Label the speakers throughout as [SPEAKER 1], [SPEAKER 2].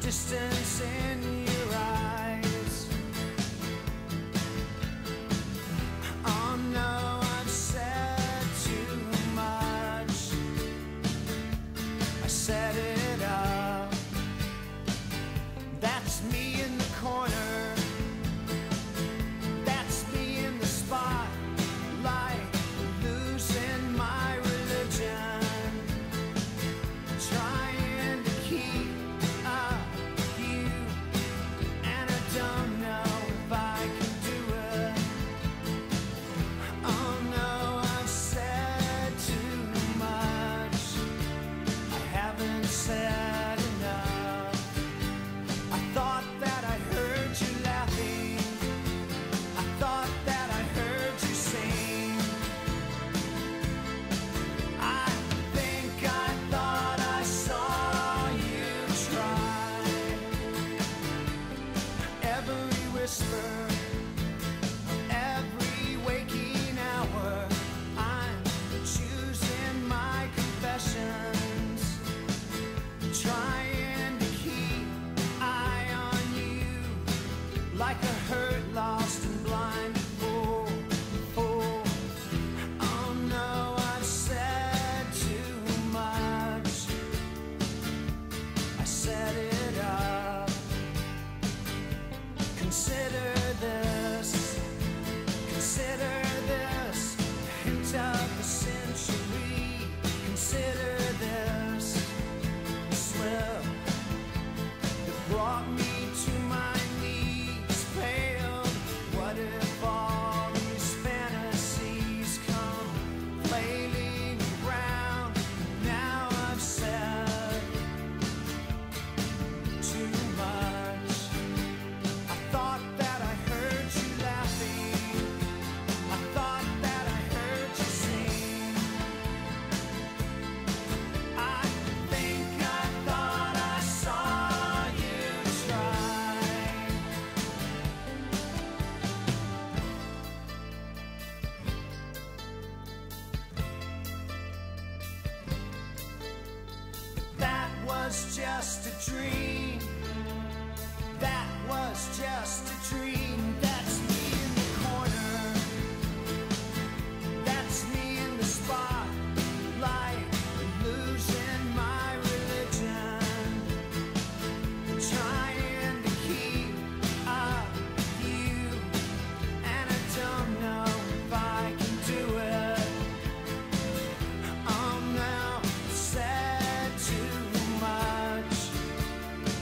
[SPEAKER 1] distance in your eyes. Oh no, I've said too much. I set it up. That's me in the corner. That's me in the spotlight, losing my religion, trying to keep up with you, and I don't know if I can do it. Oh no, I've said too much. I haven't said enough. I thought that I heard you laughing. I thought that I heard you sing. I think I thought I saw you try. Every whisper, every waking hour, I'm choosing my confessions, trying to keep eye on you, like a hurt, lost and blind fool. Oh no, I've said too much. I set it up. Consider this, consider this, hint of the century. Consider this slip that brought me to my knees, failed. What if all these fantasies come flailing around? Now I've said too much. I thought that I heard you laughing. I thought that I heard you sing. I think I thought I saw you try. That was just a dream. That was just a dream. That's me in the corner. That's me in the spotlight, losing my religion, trying to keep up with you, and I don't know if I can do it. Oh no, I've said too much.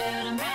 [SPEAKER 2] get 'em